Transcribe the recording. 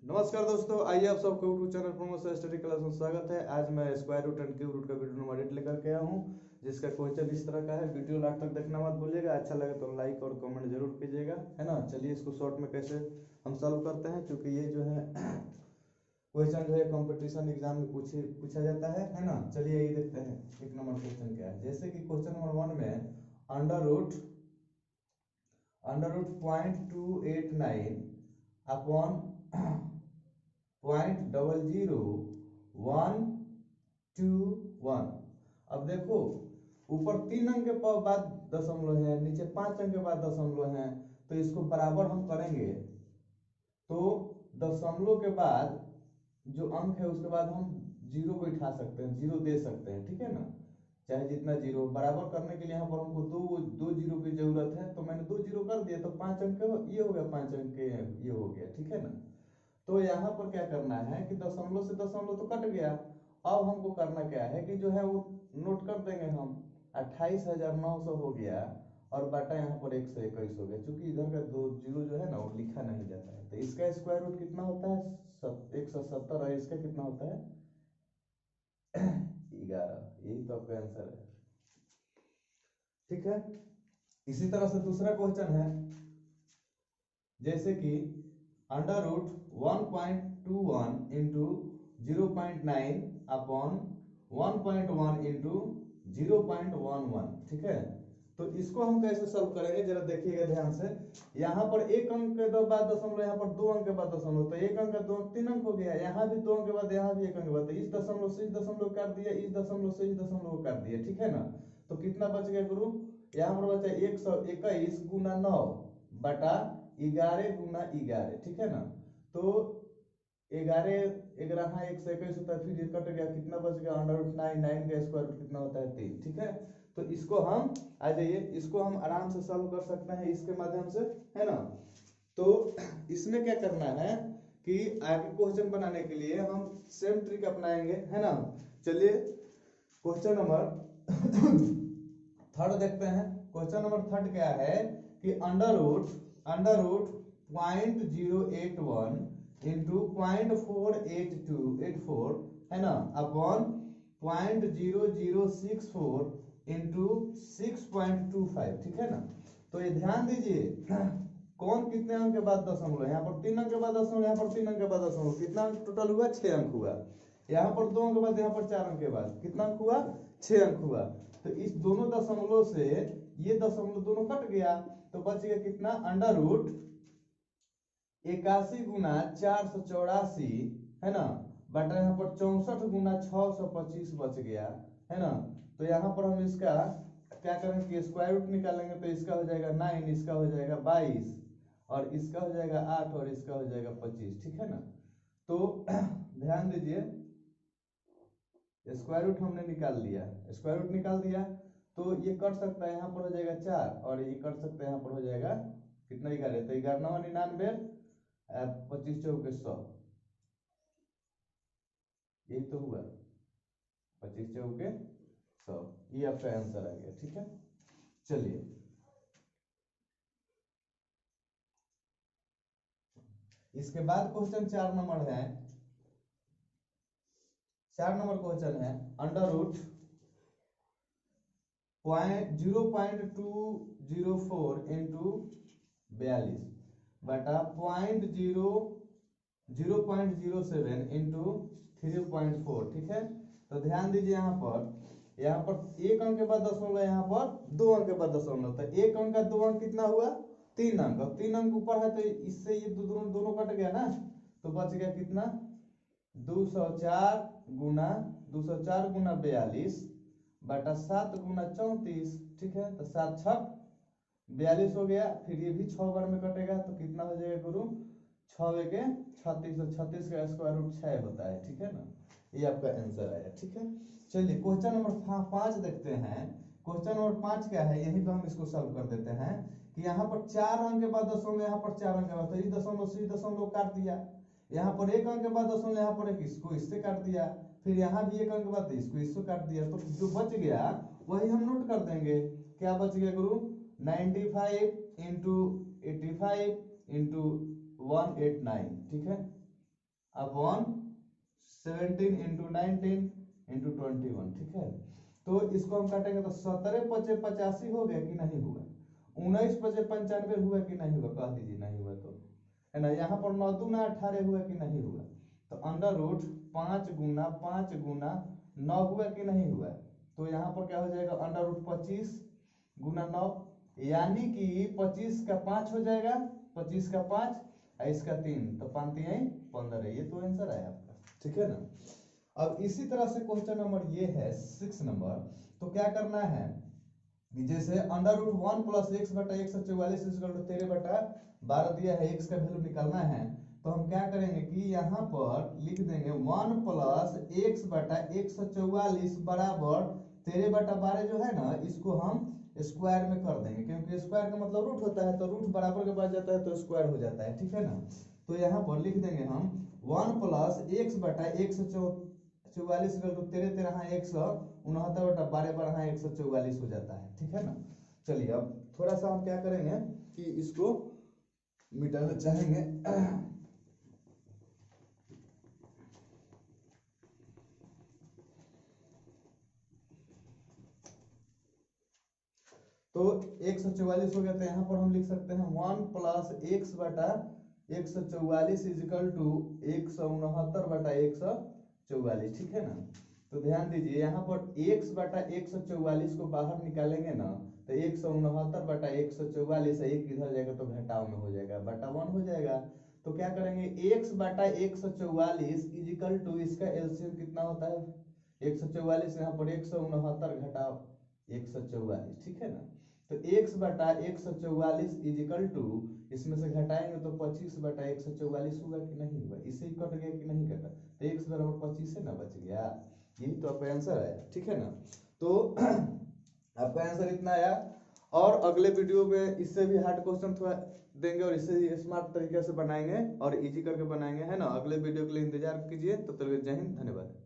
नमस्कार दोस्तों, आइए आप सबको YouTube channel promo study class में स्वागत है। आज मैं square root and cube root का वीडियो नंबर 8 लेकर के आया हूँ, जिसका क्वेश्चन इस तरह का है। वीडियो लास्ट तक देखना मत भूलिएगा। अच्छा लगे तो लाइक और कमेंट जरूर कीजिएगा, है ना। चलिए इसको शॉर्ट में कैसे हम सॉल्व करते हैं, क्योंकि ये जो है क्वेश्चन जो है कंपटीशन एग्जाम में पूछा जाता है ना। चलिए ये देखते हैं एक नंबर क्वेश्चन क्या है। जैसे कि क्वेश्चन नंबर 1 में अंडर रूट 0.289 अपॉन 0.000121। अब देखो, ऊपर 3 अंक के बाद दशमलव है, नीचे 5 अंक के बाद दशमलव है, तो इसको बराबर हम करेंगे तो दशमलव के बाद जो अंक है उसके बाद हम जीरो बैठा सकते हैं, जीरो दे सकते हैं, ठीक है ना। चाहे जितना जीरो बराबर करने के लिए यहाँ पर हमको दो जीरो की जरूरत है, तो मैंने 2 जीरो कर दिया, तो 5 अंक ये हो गया, 5 अंक ये हो गया, ठीक है ना। तो यहाँ पर क्या करना है कि दशमलव से दशमलव तो कट गया। अब हमको करना क्या है कि जो है वो नोट कर देंगे हम। 28,900 हो गया और बटा यहाँ पर 121 हो गया। क्योंकि इधर का 2 जीरो जो है ना वो लिखा नहीं जाता है, तो इसका स्क्वायर रूट कितना होता है 170, और इसका कितना होता है 11। यही तो आपका आंसर है, ठीक है। इसी तरह से दूसरा क्वेश्चन है, जैसे कि under root 1.21 into 0.9 upon 1.1 into 0.11, ठीक है। तो इसको हम कैसे सॉल्व करेंगे, जरा देखिएगा ध्यान से। यहाँ पर 1 अंक के बाद दशमलव, यहाँ पर 2 अंक के बाद दशमलव, तो 1 अंक का 3 अंक हो गया। यहाँ भी 2 अंक के बाद, यहाँ भी 1 अंक के बाद, तो इस दशमलव से इस दशमलव काट दिया, इस दशमलव से इस दशमलव काट दिया, ठीक है ना। तो कितना बच गया गुरु, यहाँ पर बचा 121 गुना 9 बटा 11 गुना 11, ठीक है ना। तो 11 11 121 होता है, फिर ये कट गया, कितना बच गया अंडर रूट 9, 9 का स्क्वायर रूट कितना होता है 3, ठीक है। तो इसको हम आ जाइए, इसको हम आराम से सॉल्व कर सकते हैं इसके माध्यम से, है ना। तो इसमें क्या करना है कि आगे क्वेश्चन बनाने के लिए हम सेम ट्रिक अपनाएंगे, है ना। चलिए क्वेश्चन नंबर थर्ड देखते हैं। क्वेश्चन नंबर थर्ड क्या है कि अंडर रूट 0.081 इंटू 0.48284, है ना, अपॉन 0.0064 इंटू 6.25, ठीक है ना। तो ये ध्यान दीजिए, कौन कितने अंक के बाद दशमलव, यहाँ पर 3 अंक के बाद दशमलव, यहाँ पर 3 अंक के बाद दशमलव, कितना अंक टोटल हुआ 6 अंक हुआ। यहाँ पर 2 अंक के बाद, यहाँ पर 4 अंक के बाद कितना अंक हुआ 6 अंक हुआ। तो इस दोनों दशमलव से ये दशमलव दोनों कट गया, तो बच गया कितना अंडर रूट 81 गुना 484, है ना, बटा यहाँ पर 64 गुना 625 बच गया, है ना। तो यहाँ पर हम इसका क्या करेंगे कि स्क्वायर रूट निकालेंगे, तो इसका हो जाएगा 9, इसका हो जाएगा 22, और इसका हो जाएगा 8, और इसका हो जाएगा 25, ठीक है ना। तो ध्यान दीजिए, स्क्वायर रूट हमने निकाल लिया, स्क्वायर रूट निकाल दिया, तो ये कट सकता है, यहाँ पर हो जाएगा 4, और ये कट सकता है, यहाँ पर हो जाएगा कितना 11, तो 11 99 25 चौके 100, यही तो हुआ 25 चौके 100, ये आपका आंसर आ गया, ठीक है। चलिए इसके बाद क्वेश्चन 4 नंबर है। 4 नंबर क्वेश्चन है अंडर रूट 0.204 इंटू 42 बटा 0.07 इंटू 3.4, ठीक है। तो ध्यान दीजिए, यहाँ पर 1 अंक के बाद दशमलव, यहाँ पर 2 अंक के बाद दशमलव, तो 1 अंक का 2 अंक कितना हुआ 3 अंक, और 3 अंक ऊपर है, तो इससे ये दोनों कट गया ना, तो बच गया कितना 204 गुना 42 बटा 7 गुना 34, ठीक है। तो 7 छक 42 हो गया, फिर ये भी 6 बार में कटेगा, तो कितना हो जाएगा गुरु 6 के 36, तो 36 का स्क्वायर रूट 6 होता है, ठीक है ना। ये आपका आंसर आया, ठीक है। चलिए क्वेश्चन नंबर 5 देखते हैं। क्वेश्चन नंबर 5 क्या है, यही तो हम इसको सॉल्व कर देते हैं कि यहाँ पर 4 अंक के बाद दशमलव, यहाँ पर 4 अंक के बाद, तो इस दशमलव से इस दशमलव काट दिया। यहाँ पर 1 अंक के बाद दशमलव, यहाँ पर 1, इसको इससे काट दिया, फिर यहाँ भी 1 अंक के बाद इसको इससे काट दिया, तो जो बच गया वही हम नोट कर देंगे। क्या बच गया गुरु 95 इंटू 85 इंटू 189, ठीक है। अपॉन 17 इंटू 19 इंटू 21, ठीक है। तो इसको हम काटेंगे तो 17 पचे 85 हो गया कि नहीं हुआ, 19 पचे 95 हुआ कि नहीं हुआ, कह दीजिए नहीं हुआ तो, है ना। यहाँ पर 9 दूना 18 हुआ कि नहीं हुआ, तो अंडर रूट 5 गुना 9 हुआ कि नहीं हुआ, तो यहाँ पर क्या हो जाएगा अंडर रूट 25 गुना 9, यानी कि 25 का 5 हो जाएगा, 25 का 5 और इसका 3, तो 5 3 15, ये तो आंसर है आपका, ठीक है ना। अब इसी तरह से क्वेश्चन नंबर ये है 6 नंबर, तो क्या करना है कि जैसे अंडर रूट 1 प्लस एक्स बटा 144 इक्वल टू 13 बटा 12 दिया है, एक्स का वैल्यू निकालना है, तो हम क्या करेंगे कि यहाँ पर लिख देंगे 1 प्लस एक्स बटा 144 बराबर 13 बटा 12 जो है ना, इसको हम स्क्वायर में कर देंगे, क्योंकि स्क्वायर का मतलब रूट होता है, तो रूट बराबर के पास जाता है तो स्क्वायर हो जाता है, ठीक है ना। तो यहाँ पर लिख देंगे हम 1 प्लस एक्स बटा 144 इक्वल टू 13 13 169 बटा 12 12 144 हो जाता है, ठीक है ना। चलिए अब थोड़ा सा हम क्या करेंगे कि इसको मिटाना चाहेंगे। तो 144 हो गया, तो यहाँ पर हम लिख सकते हैं 1 प्लस एक्स बटा 144 इजिकल टू 169 बटा 144, ठीक है ना। तो ध्यान दीजिए यहाँ पर x बटा 144 को बाहर निकालेंगे ना, तो 169 बटा 144 एक इधर जाएगा तो घटाव में हो जाएगा, बटा 1 हो जाएगा। तो क्या करेंगे x बटा 144 इजिकल टू इसका एलसीएम कितना होता है 144, यहाँ पर 169 घटाव 144, ठीक है ना। तो x बटा 144 इजिकल टू इसमें से घटाएंगे तो 25 बटा 144 हुआ कि नहीं हुआ, इससे ही कट गया कि नहीं कटा, तो x बराबर 25 से ना बच गया, यही तो आपका आंसर आया, ठीक है ना। तो आपका आंसर इतना आया, और अगले वीडियो में इससे भी हार्ड क्वेश्चन थोड़ा देंगे और इससे ही स्मार्ट तरीके से बनाएंगे और इजी करके बनाएंगे, है ना। अगले वीडियो के लिए इंतजार कीजिए, तब तक जय हिंद, धन्यवाद।